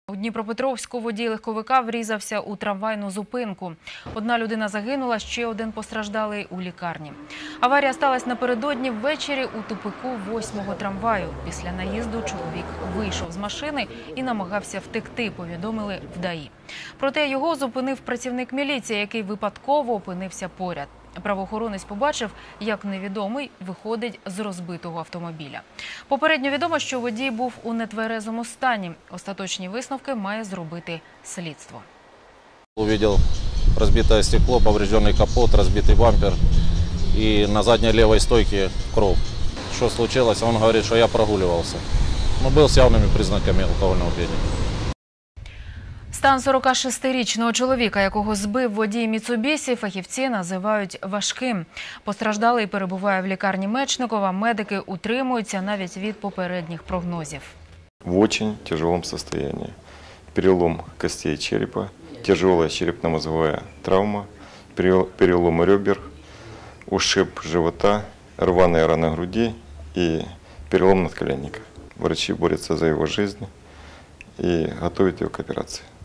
У Дніпропетровську водій легковика врізався у трамвайну зупинку. Одна людина загинула, ще один постраждалий у лікарні. Аварія сталася напередодні ввечері у тупику 8-го трамваю. Після наїзду чоловік вийшов з машини і намагався втекти, повідомили в ДАІ. Проте його зупинив працівник міліції, який випадково опинився поряд. Правоохоронець побачив, як невідомий виходить з розбитого автомобіля. Попередньо відомо, що водій був у нетверезому стані. Остаточні висновки має зробити слідство. Увидел разбитое стекло, поврежденный капот, разбитый бампер и на задней левой стойке кровь. Что случилось? Он говорит, что я прогуливался. Но был с явными признаками алкогольного опьянения. Стан 46-річного чоловіка, якого збив водій Міцубісі, фахівці називають важким. Постраждалий перебуває в лікарні Мечникова. Медики утримуються навіть від попередніх прогнозів. В очень тяжелом состоянии. Перелом костей черепа, тяжелая черепно-мозговая травма, перелом ребер, ушиб живота, рваная рана груди и перелом надколенника. Врачи борются за его жизнь и готовят его к операции.